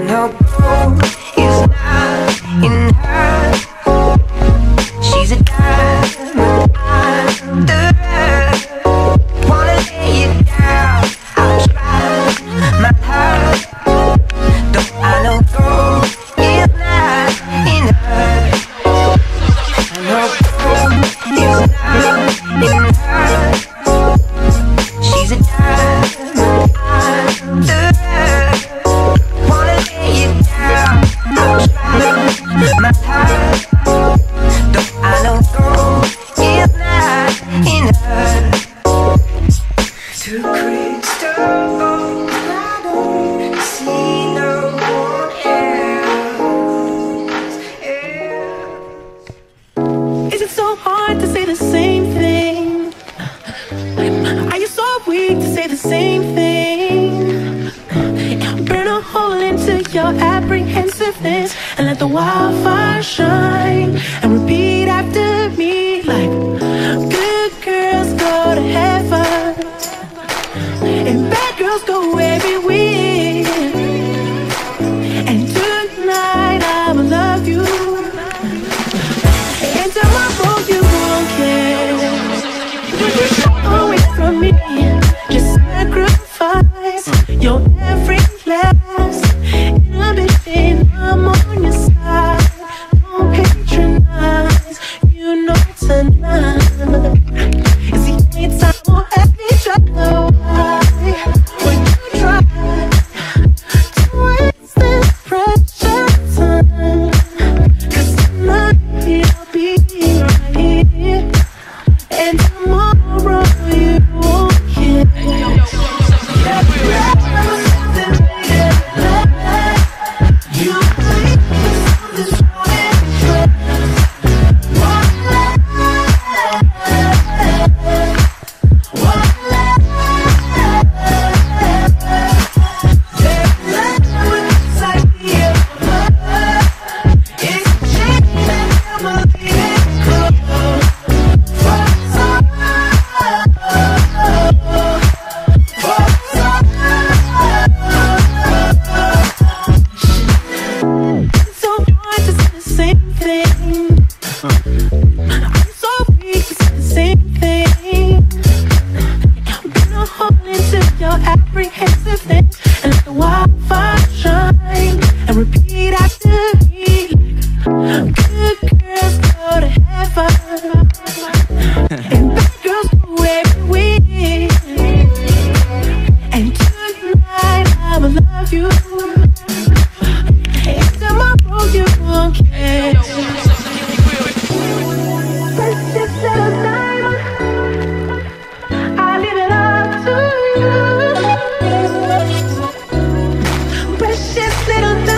no gold is not in her. She's a diamond under. Wanna lay it down, I'll try my heart. Though I know gold is not in her. I know gold is not in her. She's a diamond under. Wanna lay it down, I'll try my heart. Though I know gold is not in her. Too crystal, I don't see no one else. Is it so hard to say the same thing? Are you so weak to say the same thing? Burn a hole into your apprehensiveness and let the wildfire shine. And repeat after me like good girls go to heaven and bad girls go everywhere. And tonight I'ma love you, and tomorrow you won't care. When you go away from me, just sacrifice your every last inhibition. I'm on your side, don't patronize. You know tonight is the only time we'll have each other. Why would you try to waste this precious time? 'Cause tonight I'll be right here, and tomorrow you won't care. Precious little